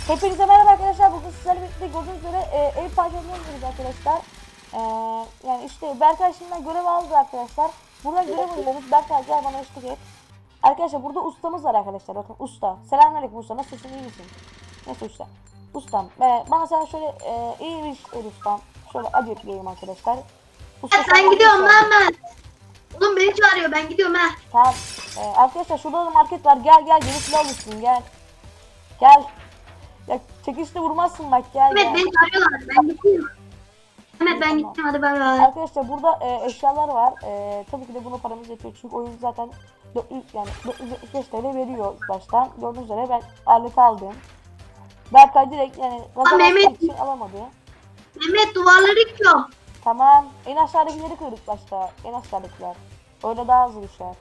Hepinize merhaba arkadaşlar. Bugün sizlerle birlikte gördüğünüz üzere ev parçalarını oynuyoruz arkadaşlar. Yani işte Berkay şimdiden görev aldı arkadaşlar. Buradan görev oynuyoruz. Berkay gel bana eşlik et. Arkadaşlar burada ustamız var arkadaşlar. Bakın usta. Selamünaleyküm usta. Nasılsın, iyi misin? Nasıl usta? Ustam. Bana sen şöyle iyi bir iş ustam. Şöyle acıtlayayım arkadaşlar. Usta, ben gidiyorum lan. Oğlum beni çağırıyor, ben gidiyorum ha. Tamam. Arkadaşlar şurada da market var. Gel yeni silah alırsın gel. Gel. Ya çekişte vurmazsın bak gel. Evet beni çağırıyorlar, ben gidiyorum. Evet ben gittim, hadi bay bay. Arkadaşlar burada eşyalar var. Tabii ki de buna paramız yetiyor çünkü oyun zaten 475 TL veriyor baştan. Gördüğünüz üzere ben aleti aldım. Berkay direkt yani Mehmet için alamadı. Mehmet duvarları yıkıyor. Tamam. En aşağıdakileri kırdık başta. En aşağıdakiler. Öyle daha hızlı düşer.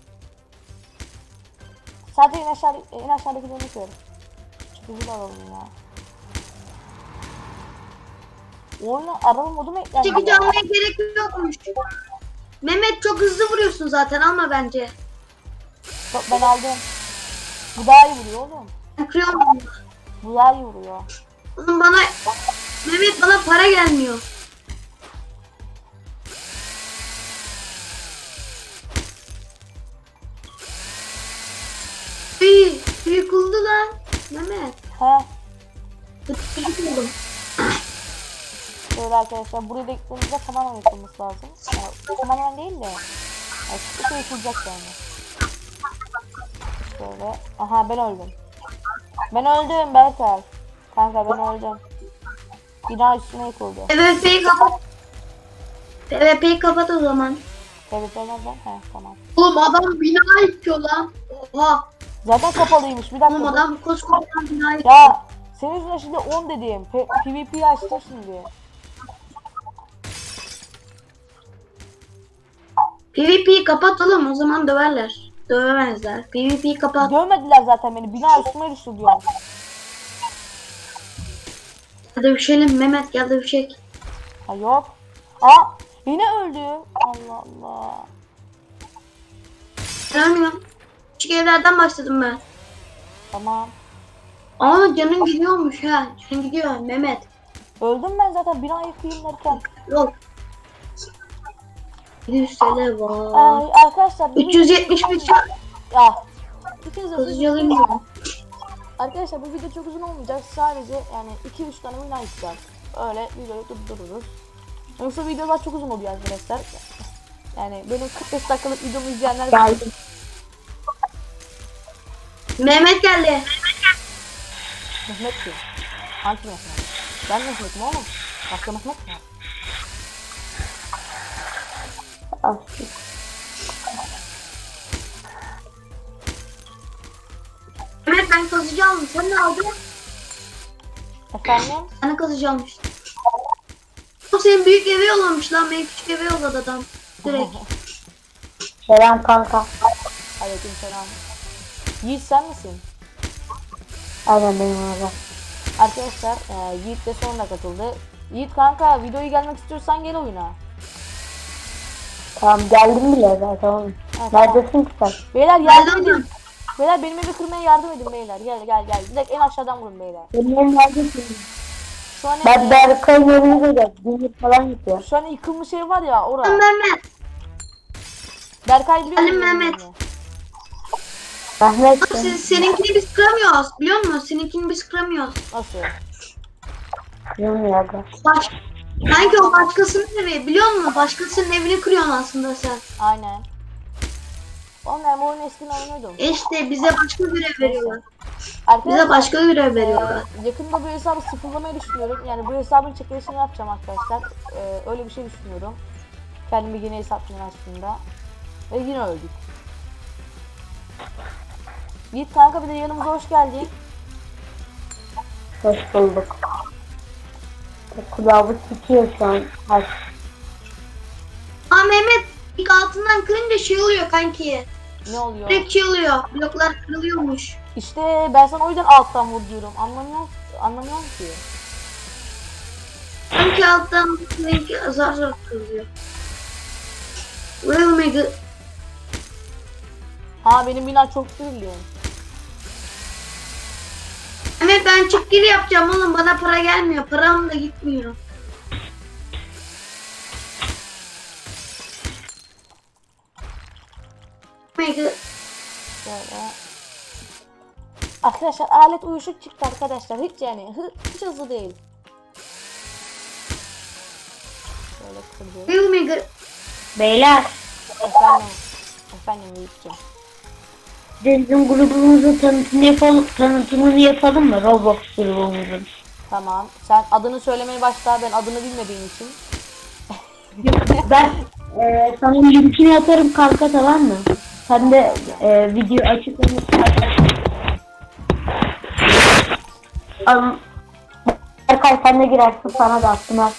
Sadece en aşağıdakilerini kır. Çıkıcı da alalım ya. Oyunu arama modu mu eklendi? Çekici almaya gerek yokmuş. Mehmet çok hızlı vuruyorsun zaten, alma bence. Ben aldım. Bu daha iyi vuruyor oğlum. Ben kırıyorum bunu. Bu daha iyi vuruyor. Oğlum Mehmet bana para gelmiyor. Yıkıldı lan Mehmet. He. Yıkıldım. Şöyle arkadaşlar buraya da gittiğimizde tamamen yıkılması lazım. Yani, tamamen değil de. Yani bir şey yıkılacak yani. Şöyle. Aha ben öldüm. Ben öldüm Berkay. Kanka ben öldüm. Bina üstüne yıkıldı. PvP'yi kapat. PvP'yi kapat o zaman. Evet nereden? He tamam. Oğlum adam bina yıkıyor lan. Oha. Zaten kapalıymış bir dakika. Oğlum adam koskocaman bina yıkıyor. Ya senin yüzünden şimdi 10 dediğim. PvP'yi açtım şimdi. PvP'yi kapat oğlum, o zaman döverler. Dövemezler. PvP'yi kapat. Dövmediler zaten beni. Bina üstüne düştü diyorum. Gel dövüşelim Mehmet, gel dövüşek. Ha yok. Aa yine öldü. Allah Allah. Ben ölmüyorum. Küçük evlerden başladım ben. Tamam. Aa canın gidiyormuş ha. Canın gidiyor Mehmet. Öldüm ben zaten bina yıkayım derken. Yok. 100 TL var. Ay arkadaşlar. 375 Ya. İkiniz de hızlıca alayım mı? Arkadaşlar bu video çok uzun olmayacak. Sadece yani 2-3 tane bina yıkacağız. Öyle videoyu durdururuz. Yoksa videolar çok uzun oluyor arkadaşlar. Yani benim 45 dakikalık videomu izleyenler Geldim. Mehmet geldi. Mehmet kim? Hangi Mehmet? Ben Mehmet'im oğlum. Başka Mehmet mi? Mehmet ben kazıcı aldım. Sen ne aldın? Efendim? Sana kazıcı almıştım. O senin büyük eve yollamış lan. Benim küçük eve yolladı adam. Direkt. Selam kanka. Aleykümselam. Yiğit sen misin? Aynen benim orada. Arkadaşlar Yiğit de sonra katıldı. Yiğit kanka videoyu gelmek istiyorsan gel oyuna. Tamam geldim bile zaten oğlum. Ha, tamam. Neredesin ki sen? Beyler yardım Geldim edin. Beyler benim evi kırmaya yardım edin beyler. Gel. Direkt en aşağıdan vurun beyler. Benim evim neredesin? Şu an Ben Berkay'ın evine de bir falan gidiyor. şu an yıkılmış ev var ya orada. Mehmet. Berkay biliyor Halim musun? Mehmet. Rahmet. Seninkini biz kıramıyoruz. Biliyor musun? Seninkini biz kıramıyoruz. Nasıl? Bilmiyorum. Sanki o başkasının evi. Biliyor musun? Başkasının evini kırıyorsun aslında sen. Aynen. Oğlum ben bu oyunu eskiden oynuyordum. İşte bize başka görev veriyorlar. Arkadaşlar, Bize başka görev veriyorlar. yakında bu hesabı sıfırlamayı düşünüyorum. Yani bu hesabın çekilişini yapacağım arkadaşlar. Öyle bir şey düşünüyorum. Kendime yeni hesaplayayım aslında. Ve yine öldük. Yiğit kanka bir de yanımıza hoş geldin. Hoş bulduk. Kulağımı tutuyor şu an. Aç. Aa Mehmet ilk altından kırınca şey oluyor kanki. Ne oluyor? Direkt şey oluyor. Bloklar kırılıyormuş. İşte ben sana o yüzden alttan vur diyorum. Anlamıyorum ki. Sanki alttan renk azar zor kırılıyor. Real Mega. Ha benim bina çok sürülüyor. Mehmet Mehmet ben çık gir yapacağım oğlum, bana para gelmiyor. Param da gitmiyor. Mega. Şöyle. Arkadaşlar alet uyuşuk çıktı arkadaşlar. Hiç yani hiç hızlı değil. Şöyle kırdım. Mega. Beyler. Efendim. Efendim Yiğit'ciğim. Bizim grubumuzun tanıtımını yapalım mı? Roblox grubumuzun. Tamam. Sen adını söylemeye başla. Ben adını bilmediğim için. Ben sana linkini atarım kanka, tamam mı? Sen de video açıklaması Berkay sen de girersin, sana da attım ha.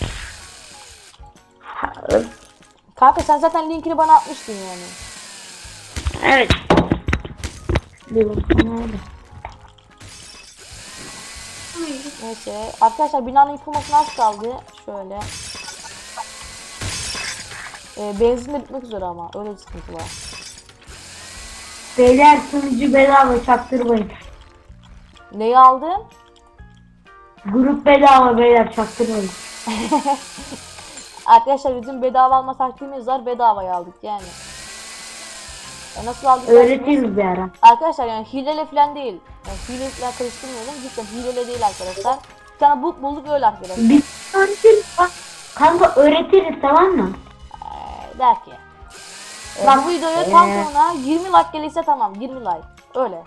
Kanka sen zaten linkini bana atmıştın yani. Evet. Bir bakayım nerede? Neyse. Arkadaşlar binanın yıkılmasına az kaldı. Şöyle. Benzin de bitmek üzere ama. Öyle bir sıkıntı var. Beyler sunucu bedava, çaktırmayın. Neyi aldın? Grup bedava beyler, çaktırmayın. Arkadaşlar bizim bedava alma taktiğimiz var. Bedavaya aldık yani. Nasıl aldık? Öğretiriz bir ara. Arkadaşlar yani hileyle falan değil. Yani hileyle falan karıştırmayalım. Cidden hileyle değil arkadaşlar. Bir tane book bulduk öyle arkadaşlar. Biz öğretiriz bak. Kanka öğretiriz, tamam mı? Der ki. Bak, Bu videoya tam sonra 20 like gelirse tamam. 20 like. Öyle.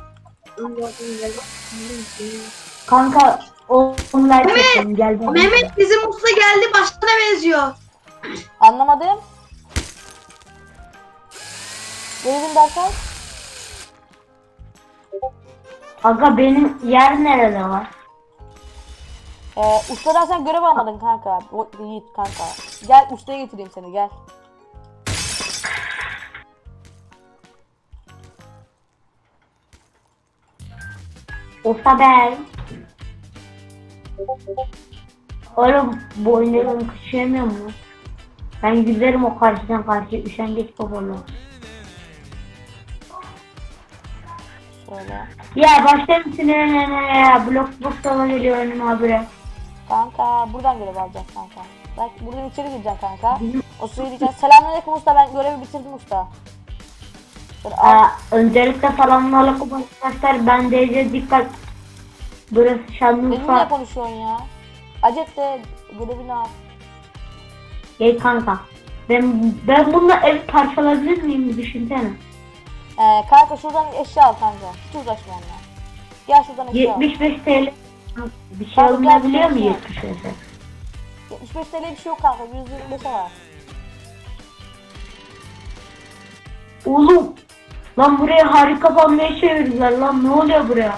Kanka 10 like yapalım, gel. Mehmet bizim usta geldi, başına benziyor. Anlamadım. Ne dedin Berkay? Aga benim yer nerede var? Ustadan sen görev almadın kanka. Yiğit kanka. Gel ustaya getireyim seni gel. Usta bey. Oğlum bu oyunları kışıyamıyor mu? Ben giderim o karşıdan karşıya, üşengeç babalı. Şöyle. Ya başlarım sinirlenene ya. Blok sana geliyor önüme habire. Kanka buradan görev alacağız kanka. Bak buradan içeri gireceksin kanka. O sırayı diyeceksin. Selamünaleyküm usta, ben görevi bitirdim usta. Böyle al. Öncelikle selamünaleyküm arkadaşlar. Ben de dikkat. Burası Benimle Şanlıurfa. konuşuyorsun ya. Acet de görevini al. Gel kanka. Ben bununla ev parçalayabilir miyim, düşünsene. Kanka şuradan eşya al kanka. Hiç uğraşma onunla. Gel şuradan eşya al. 75 TL. Bir şey Kanka, alınabiliyor mu gel, 75 TL? 75 TL bir şey yok kanka. 125'e var. Oğlum. Lan buraya harika banmayı çevirdiler lan, ne oluyor buraya?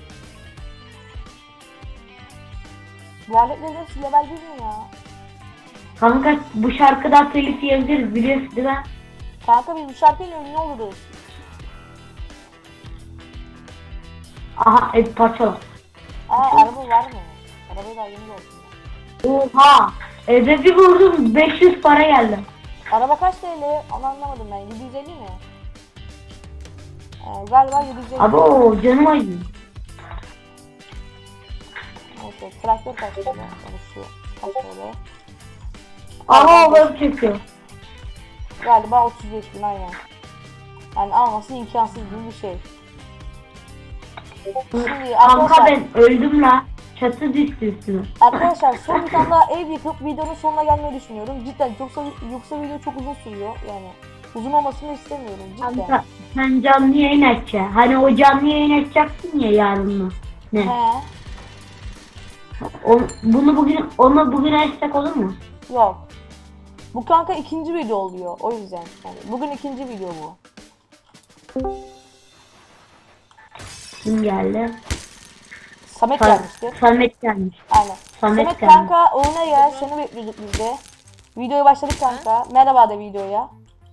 Bu aletlerin hepsi level 1 mi ya? Kanka bu şarkıda telif yiyebiliriz, biliyorsun değil mi? Kanka biz bu şarkıyla ünlü oluruz. Aha et parçala. Araba var mı? Arabayı daha yeni gördüm. Oha. Eve bir vurdum 500 para geldi. Araba kaç TL? Onu anlamadım ben. 750 mi? Galiba 750. Abi o canım acıyor. Neyse traktör kaç TL? Yani şu kaç TL? Aha o böyle çekiyor. Galiba 35.000 aynen. Yani alması imkansız gibi bir şey. Şimdi Kanka arkadaşlar, ben öldüm la. Çatı düştü üstüme. arkadaşlar son bir tane daha ev yıkıp videonun sonuna gelmeyi düşünüyorum. Cidden yoksa video çok uzun sürüyor yani. Uzun olmasını istemiyorum cidden. Kanka sen canlı yayın açacaksın. Hani o canlı yayın açacaksın ya yarın mı? Ne? He. Onu bugün açsak olur mu? Yok. Bu kanka ikinci video oluyor. O yüzden. Yani bugün ikinci video bu. Kim geldi? Samet gelmişti. Samet gelmiş. Aynen. Samet Samet gelmiş. kanka oyuna gel. Seni bekliyorduk biz de. Videoya başladık kanka. Merhaba de videoya.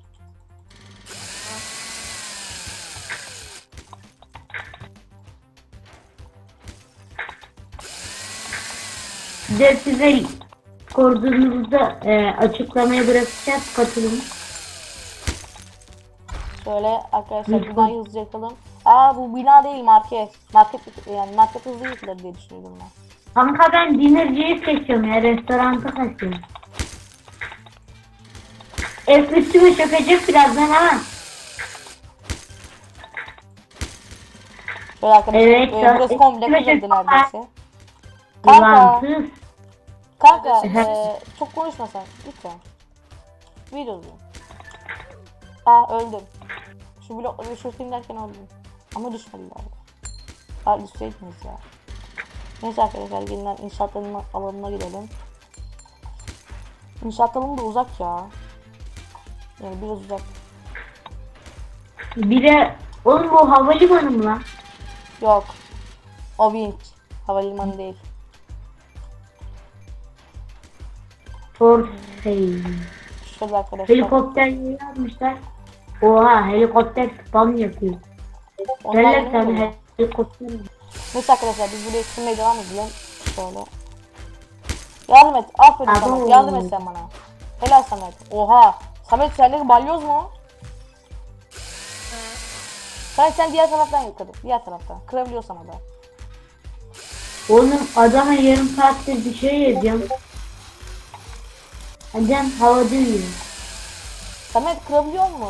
De size koordinatımızı açıklamaya bırakacağız, katılın. Şöyle arkadaşlar buradan hızlıca yapalım. Aa bu bina değil, market. Market yani market hızlı yıkılır diye düşünüyordum ben. Kanka ben dinnerciyi seçiyorum ya. Restoranta kaçıyorum. Ev üstüme çökecek birazdan ha. Şöyle arkadaşlar Evet, burası komple evet. kırıldı neredeyse. Kanka. Güvensiz. Kanka Evet. çok konuşmasan lütfen. Videoyu. Aa öldüm. Şu blokları düşürteyim derken öldüm. Ama düşmediler. Aa düşseydiniz ya. Neyse arkadaşlar yeniden inşaatların alanına gidelim. İnşaat alanı da uzak ya. Yani biraz uzak. Bir de oğlum bu havalimanı mı lan? Yok. O vinç. Havalimanı değil. Torsey. Şöyle arkadaşlar. Helikopter yeri yapmışlar. Oha helikopter spam yapıyor. Onlar Derler yeni mi tane geliyor? helikopter. Neyse arkadaşlar biz buraya sürmeye devam edelim. Şöyle. Yardım et. Aferin Abo. Samet. Yardım et sen bana. Helal Samet. Oha. Samet sendeki balyoz mu? Sen diğer taraftan yıkadın. Diğer taraftan. Kırabiliyorsan da. Oğlum adama yarım saattir bir şey yazıyorum. Adam havada yiyor. Samet kırabiliyor mu?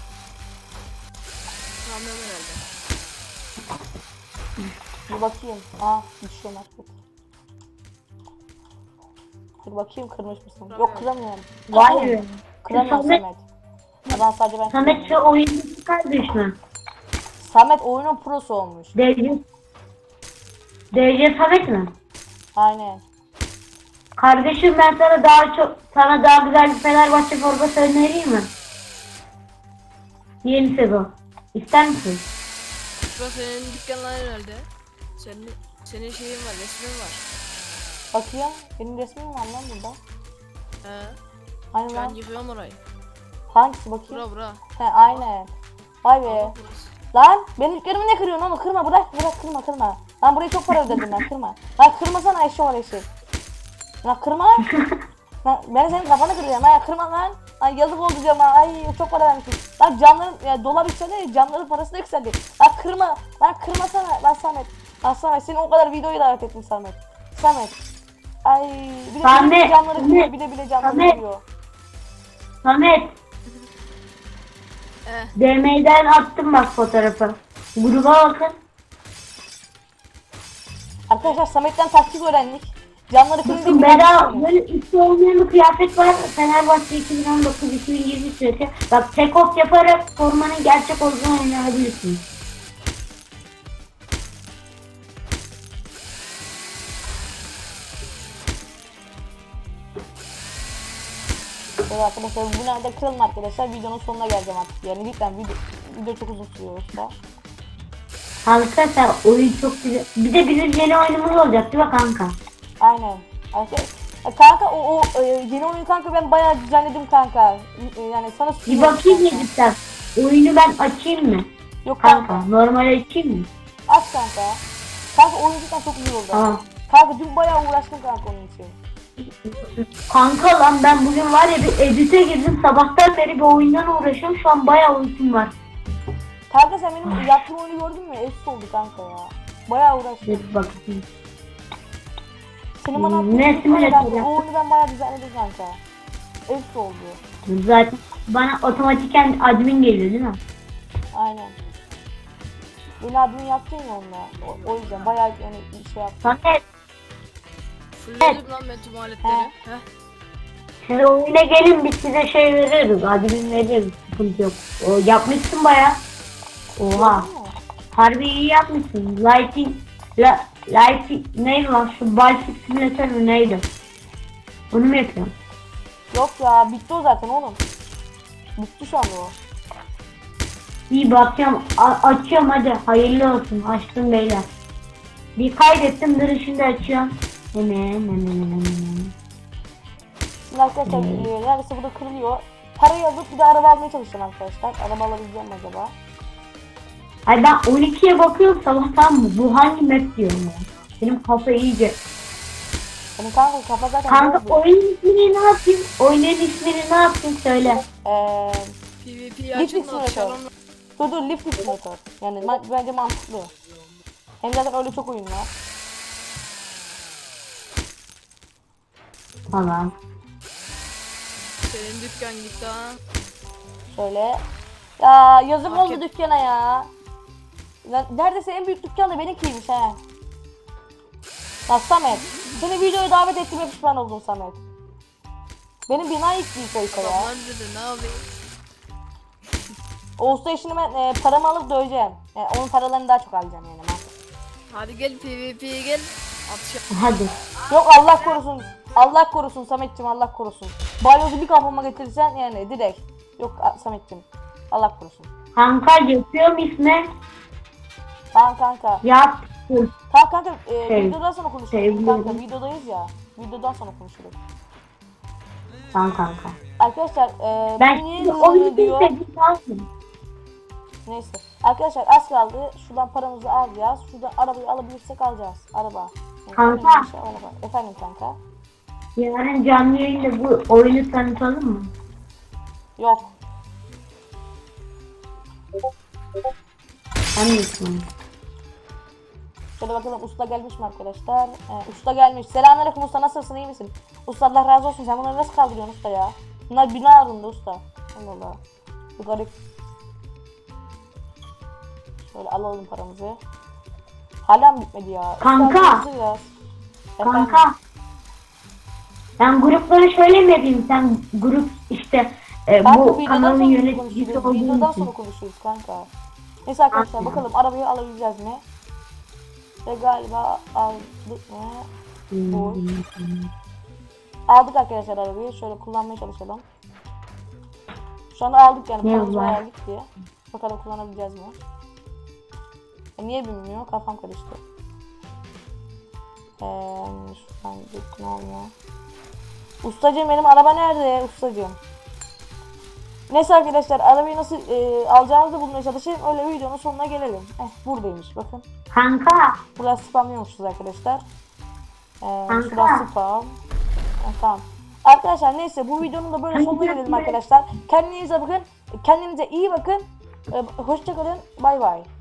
Tamam herhalde. Bir bakayım. Aa düşüyor market. Dur bakayım kırmış mısın? Yok kıramıyorum. Vay be. Kıramıyorum Samet- Samet. Buradan sadece ben Samet şu kıramıyorum. oyuncu kardeş mi? Samet oyunun prosu olmuş. DC Samet mi? Aynen. Kardeşim ben sana daha güzel bir Fenerbahçe forması önereyim mi? Yeni sezon. İster misin? Şurada senin dükkanlar herhalde. Senin şeyin var, resmin var. Bakayım. Benim resmim var lan burada. He. Hani Ben lan? yıkıyorum orayı. Hangisi bakayım? Bura. He aynen. Vay be. Bak burası. Lan benim dükkanımı ne kırıyorsun oğlum? Kırma bırak kırma. Lan buraya çok para ödedim ben kırma. Lan kırmasana eşşoğlu eşek. Lan kırma. Lan ben senin kafanı kıracağım ha kırma lan. Ay yazık oldu diyorum ha. Ay çok para vermişsin. Lan canların dolar yükseldi canların parası da yükseldi. Lan kırma. Lan kırmasana lan Samet. Lan Samet seni o kadar videoyu davet ettim Samet. Samet. Ay bir de Samet, canları kırıyor Samet, bir de canları Samet. kırıyor. Samet. DM'den attım bak fotoğrafı. Gruba bakın. Arkadaşlar Samet'ten taktik öğrendik. Canları kırınca Bakın bedava böyle üstü olmayan bir kıyafet var. Fenerbahçe 2019-2020 süresi. Bak tek off yaparak formanın gerçek olduğunu oynayabilirsiniz. Evet arkadaşlar bu nerede kırılma arkadaşlar videonun sonuna geleceğim artık yani lütfen video çok uzun sürüyor yoksa. Kanka sen oyun çok güzel. Bir de bizim yeni oyunumuz olacak değil mi kanka? Aynen. Kanka yeni oyun kanka ben bayağı düzenledim kanka. Yani sana Bir sunuyorum bakayım kanka. Yedikten. Oyunu ben açayım mı? Yok Kanka kanka. normal açayım mı? Aç kanka. Kanka oyun cidden çok güzel oldu. Tamam. Kanka dün bayağı uğraştım kanka onun için. Kanka lan ben bugün var ya bir edite girdim. Sabahtan beri bir oyundan uğraşıyorum. Şu an bayağı uykum var. Kanka sen benim yaptığım oyunu gördün mü? Efsi oldu kanka ya. Bayağı uğraştım. Bir bakayım. Senin bana attığın Nesini oyunu yapacağım? o oyunu ben bayağı düzenledim kanka. Efsi oldu. Zaten bana otomatiken admin geliyor değil mi? Aynen. Beni admin yaptın ya onunla. O yüzden bayağı yani şey yaptım. Samet Fullledim lan ben tüm aletleri. Heh. siz oyuna gelin biz size şey veririz. Admin veririz. Sıkıntı yok. O yapmışsın bayağı. Oha. Değil mi? Harbi iyi yapmışsın. Lighting neydi lan şu Baltic Simulator mu neydi? Onu mu yapıyorsun? Yok ya bitti o zaten oğlum. Bitti şu anda o. İyi bakacağım. Açıyorum hadi. Hayırlı olsun. Açtım beyler. Bir kaydettim. Dur şimdi açıyorum. Hemen. Şimdi arkadaşlar neredeyse burada kırılıyor. Parayı alıp bir de araba almaya çalışacağım arkadaşlar. Araba alabileceğim mi acaba? Ay ben 12'ye bakıyorum sabahtan mı? Bu hangi map diyorum ya? Benim kafa iyice. Benim kanka kafa zaten Kanka bozdu. oyunun ismini ne yapayım? Oyunun ismini ne yapayım söyle. PvP Gittik açılmadı. sınıfa. Şalom. Dur Lift Simulator. Yani bence mantıklı. Hem zaten öyle çok oyun var. Tamam. Senin dükkan gitti ha. Şöyle. Ya yazık Market. oldu dükkana ya. Neredeyse en büyük dükkan da benimkiymiş he. Bak Samet. Seni videoya davet ettiğime pişman oldum Samet. Benim bina ilk büyük oysa ya. Adamlar dedi ne yapayım? O usta işini ben paramı alıp döveceğim. Yani onun paralarını daha çok alacağım yani. Hadi gel PvP'ye gel. Atış Hadi. Yok Allah korusun. Allah korusun Samet'ciğim Allah korusun. Balyozu bir kafama getirirsen yani direkt. Yok Samet'ciğim. Allah korusun. Kanka yapıyorum İsmet. Tamam kanka. Yaptım. Tamam kanka Şey, videodan sonra konuşuruz. sevgilim. Kanka videodayız ya. Videodan sonra konuşuruz. Tamam kanka. Arkadaşlar Ben bu niye şimdi oyunu diyor. bitirdim lazım. Neyse. Arkadaşlar az kaldı. Şuradan paramızı alacağız. Şuradan arabayı alabilirsek alacağız. Araba. Yani Kanka. öyle bir şey, araba. Efendim kanka. Yarın canlı yayında bu oyunu tanıtalım mı? Yok. Anlıyorsun. Şöyle bakalım usta gelmiş mi arkadaşlar? Usta gelmiş. Selamünaleyküm usta nasılsın iyi misin? Usta Allah razı olsun sen bunları nasıl kaldırıyorsun usta ya? Bunlar bina arında usta. Allah Allah. Bir garip. Şöyle alalım paramızı. Hala mı bitmedi ya? Usta, Kanka. hızlı biraz. Efendim? Kanka. Ben grupları şöyle mi yapayım? Sen grup işte Kanka, bu videodan kanalın sonra yöneticisi konuşuruz. Videodan olduğun sonra için. konuşuruz kanka. Neyse arkadaşlar Aynen. bakalım arabayı alabileceğiz mi? Ve galiba aldık mı? Aldık arkadaşlar arabayı. Şöyle kullanmaya çalışalım. Şu anda aldık yani. Ne Paramız var? bayağı gitti. Bakalım kullanabileceğiz mi? Niye bilmiyor? Kafam karıştı. Şuradan gittim olmuyor. Ustacığım benim araba nerede? Ustacığım. Neyse arkadaşlar arabayı nasıl alacağımızı bulmaya çalışayım. Öyle videonun sonuna gelelim. Buradaymış bakın. Kanka. Burası spamlıyormuşuz arkadaşlar. Kanka. Şurası spam. Tamam. Arkadaşlar neyse bu videonun da böyle sonuna gelelim arkadaşlar. Kendinize bakın. Kendinize iyi bakın. Hoşça kalın. Bay bay.